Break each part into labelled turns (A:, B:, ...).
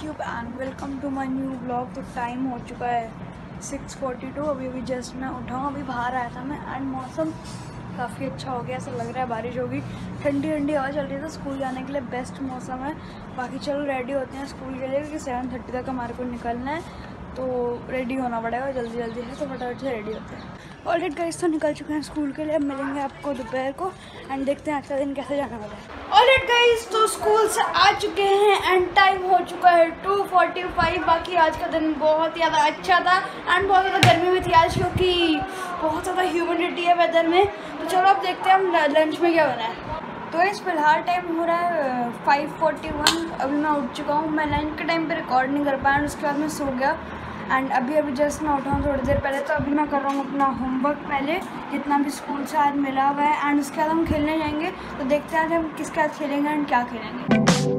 A: YouTube and welcome to my new blog. तो time हो चुका है 6:42। अभी जस्ट मैं उठा हूँ, अभी बाहर आया था मैं एंड मौसम काफ़ी अच्छा हो गया, ऐसा लग रहा है बारिश होगी। ठंडी ठंडी हवा चल रही है तो स्कूल जाने के लिए बेस्ट मौसम है। बाकी चलो रेडी होते हैं स्कूल के लिए क्योंकि 7:30 तक हमारे को निकलना है, तो रेडी होना पड़ेगा जल्दी जल्दी से। तो फटाफट से रेडी होते हैं। ऑलरेडी गाइस तो निकल चुके हैं स्कूल के लिए। अब मिलेंगे आपको दोपहर को एंड देखते हैं आज का दिन कैसे जाने वाला है। ऑलरेडी गाइस तो स्कूल से आ चुके हैं एंड टाइम हो चुका है 2:45। बाकी आज का दिन बहुत ज़्यादा अच्छा था एंड बहुत ज़्यादा गर्मी भी थी आज क्योंकि बहुत ज़्यादा ह्यूमिडिटी है वेदर में। तो चलो अब देखते हैं हम लंच में क्या बना है। तो इस फिलहाल टाइम हो रहा है 5:41। अभी मैं उठ चुका हूँ। मैं लंच के टाइम पे रिकॉर्ड नहीं कर पाया, उसके बाद मैं सो गया एंड अभी जस्ट मैं उठा हूँ थोड़ी देर पहले। तो अभी मैं कर रहा हूँ अपना होमवर्क पहले जितना भी स्कूल से आज मिला हुआ है एंड उसके बाद हम खेलने जाएंगे। तो देखते हैं आज हम किसके साथ खेलेंगे एंड क्या खेलेंगे।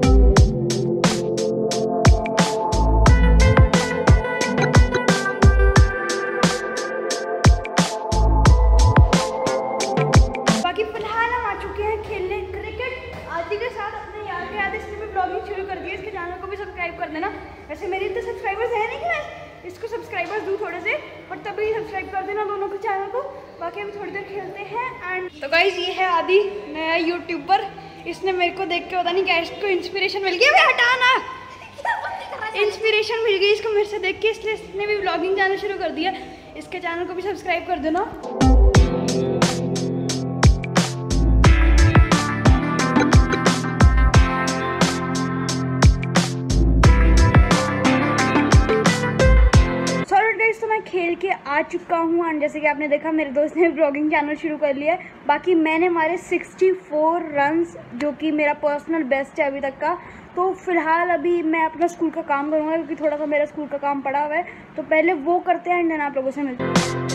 A: बाकी फिलहाल हम आ चुके हैं खेलने क्रिकेट आदि के साथ अपने यार के याद। इसने भी ब्लॉगिंग शुरू कर दी है, इसके चैनल को भी सब्सक्राइब कर देना। वैसे मेरे इतने सब्सक्राइबर्स हैं नहीं कि मैं इसको सब्सक्राइबर्स दूँ थोड़े से, और तभी सब्सक्राइब कर देना दोनों के चैनल को। बाकी हम थोड़ी देर खेलते हैं एंड तो गाइज ये है आदि, नया यूट्यूबर। इसने मेरे को देख के पता नहीं क्या इसको इंस्पिरेशन मिल गई। अबे हटाना, इंस्पिरेशन मिल गई इसको मेरे से देख के, इसलिए इसने भी व्लॉगिंग चैनल शुरू कर दिया। इसके चैनल को भी सब्सक्राइब कर देना। तो मैं खेल के आ चुका हूँ एंड जैसे कि आपने देखा मेरे दोस्त ने ब्लॉगिंग चैनल शुरू कर लिया है। बाकी मैंने मारे 64 रन्स जो कि मेरा पर्सनल बेस्ट है अभी तक का। तो फिलहाल अभी मैं अपना स्कूल का काम करूँगा क्योंकि थोड़ा सा मेरा स्कूल का काम पड़ा हुआ है। तो पहले वो करते हैं एंड देन आप लोगों से मिलते हैं।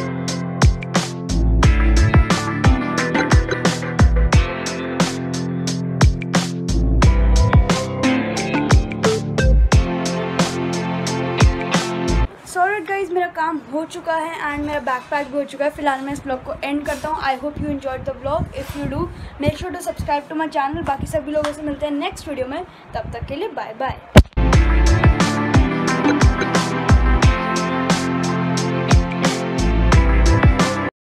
A: सॉरी गाइज, मेरा काम हो चुका है एंड मेरा बैकपैक भी हो चुका है। फिलहाल मैं इस ब्लॉग को एंड करता हूँ। I hope you enjoyed the blog. If you do make sure to subscribe to my channel. बाकी सभी लोगों से मिलते हैं नेक्स्ट वीडियो में, तब तक के लिए बाय बाय।